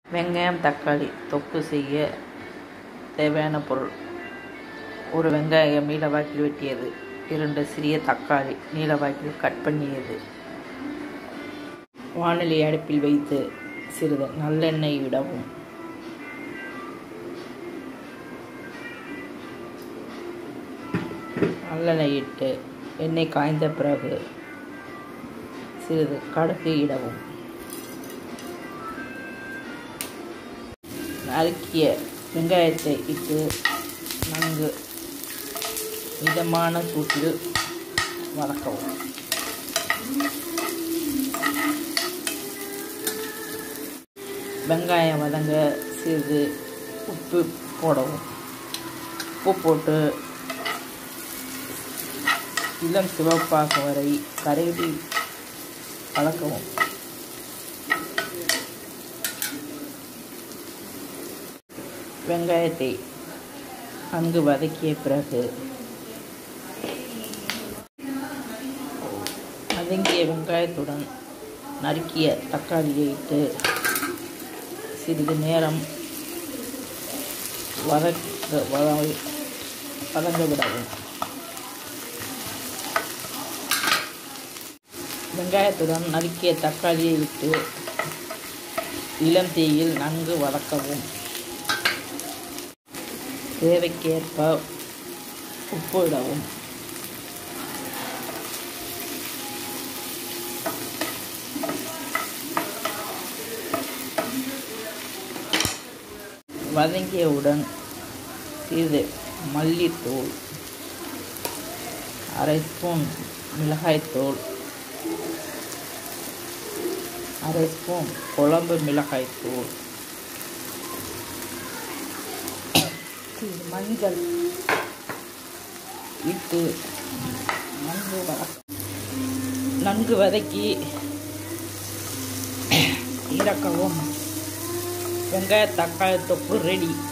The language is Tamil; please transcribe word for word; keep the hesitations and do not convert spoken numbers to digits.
வெங்காயம் தக்காளி தொக்கு செய்ய தேவையான பொருள்: ஒரு வெங்காயம் நீளவாக்கில் வெட்டியது, இரண்டு சிறிய தக்காளி நீளவாக்கில் கட் பண்ணியது. வாணலி அடுப்பில் வைத்து சிறிது நல்லெண்ணெய் விடவும். நல்லெண்ணெய் இட்டு எண்ணெய் காய்ந்த பிறகு சிறிது கடுகு இடவும். நறுக்கிய வெங்காயத்தை இட்டு நன்கு மிதமான சூட்டில் வதக்கவும். வெங்காயம் வதங்க சிறிது உப்பு போடவும். உப்பு போட்டு இளம் சிவப்பாக வரை கரையில் வதக்கவும். வெங்காயத்தை நன்கு வதக்கிய பிறகு வதங்கிய வெங்காயத்துடன் நறுக்கிய தக்காளியை இட்டு சிறிது நேரம் வதக்க வதங்க விடவும். வெங்காயத்துடன் நறுக்கிய தக்காளியை விட்டு இளம் தீயில் நன்கு வதக்கவும். தேவைக்கேற்ப உப்பு இடவும். வதங்கியவுடன் சிறிது மல்லித்தூள், அரை ஸ்பூன் மிளகாய்த்தூள், அரை ஸ்பூன் குழம்பு மிளகாய்த்தூள், மஞ்சள் இட்டு நன்கு நன்கு வதக்கி இறக்கவும். வெங்காய தக்காளி தொக்கு ரெடி.